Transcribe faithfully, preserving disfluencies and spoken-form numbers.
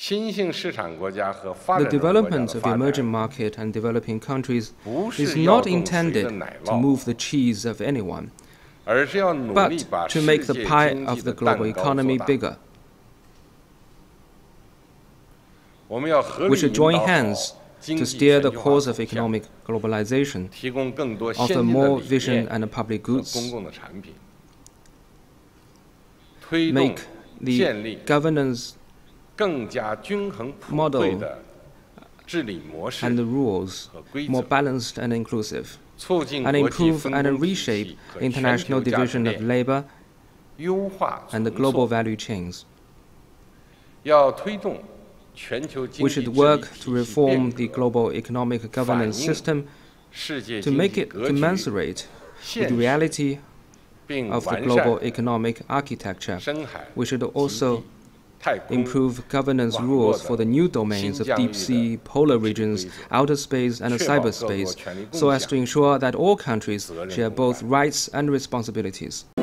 The development of emerging market and developing countries is not intended to move the cheese of anyone, but to make the pie of the global economy bigger. We should join hands to steer the course of economic globalization, offer more vision and public goods, make the governance model and the rules more balanced and inclusive, and improve and reshape international division of labor and the global value chains. We should work to reform the global economic governance system to make it commensurate with the reality of the global economic architecture. We should also improve governance rules for the new domains of deep sea, polar regions, outer space, and cyberspace, so as to ensure that all countries share both rights and responsibilities.